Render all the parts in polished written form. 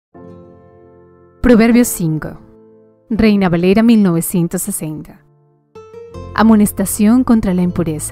Proverbios 5, Reina Valera 1960. Amonestación contra la impureza.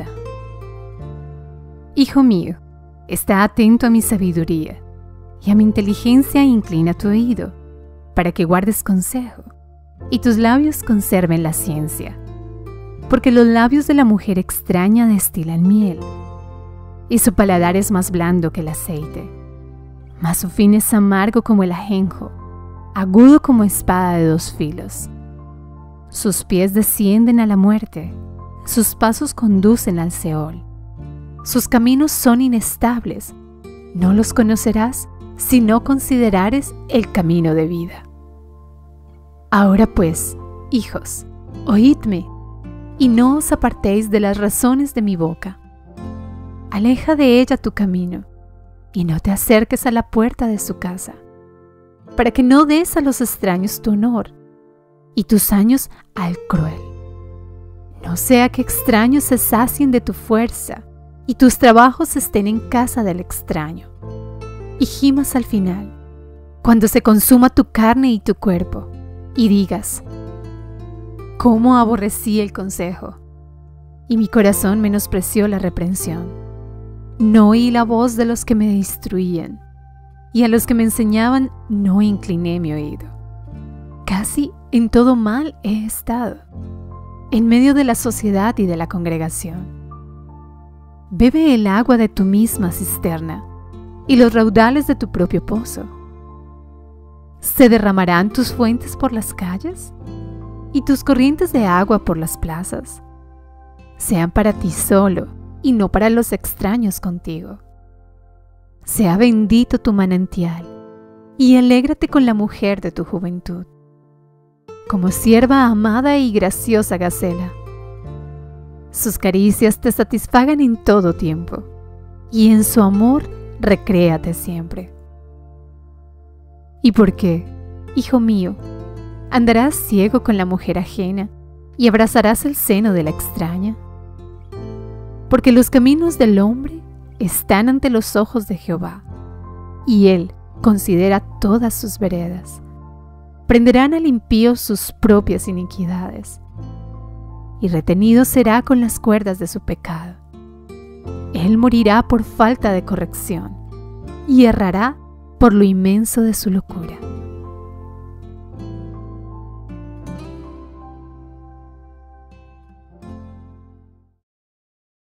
Hijo mío, está atento a mi sabiduría, y a mi inteligencia inclina tu oído, para que guardes consejo, y tus labios conserven la ciencia. Porque los labios de la mujer extraña destilan miel, y su paladar es más blando que el aceite, mas su fin es amargo como el ajenjo, agudo como espada de dos filos. Sus pies descienden a la muerte, sus pasos conducen al Seol. Sus caminos son inestables, no los conocerás si no considerares el camino de vida. Ahora pues, hijos, oídme, y no os apartéis de las razones de mi boca. Aleja de ella tu camino, y no te acerques a la puerta de su casa, para que no des a los extraños tu honor, y tus años al cruel. No sea que extraños se sacien de tu fuerza, y tus trabajos estén en casa del extraño, y gimas al final, cuando se consuma tu carne y tu cuerpo, y digas: ¿cómo aborrecí el consejo? Y mi corazón menospreció la reprensión. No oí la voz de los que me instruían, y a los que me enseñaban no incliné mi oído. Casi en todo mal he estado, en medio de la sociedad y de la congregación. Bebe el agua de tu misma cisterna, y los raudales de tu propio pozo. ¿Se derramarán tus fuentes por las calles? ¿Y tus corrientes de agua por las plazas? Sean para ti solo, y no para los extraños contigo. Sea bendito tu manantial, y alégrate con la mujer de tu juventud, como sierva amada y graciosa Gacela. Sus caricias te satisfagan en todo tiempo, y en su amor recréate siempre. ¿Y por qué, hijo mío, andarás ciego con la mujer ajena y abrazarás el seno de la extraña? Porque los caminos del hombre están ante los ojos de Jehová, y Él considera todas sus veredas. Prenderán al impío sus propias iniquidades, y retenido será con las cuerdas de su pecado. Él morirá por falta de corrección, y errará por lo inmenso de su locura.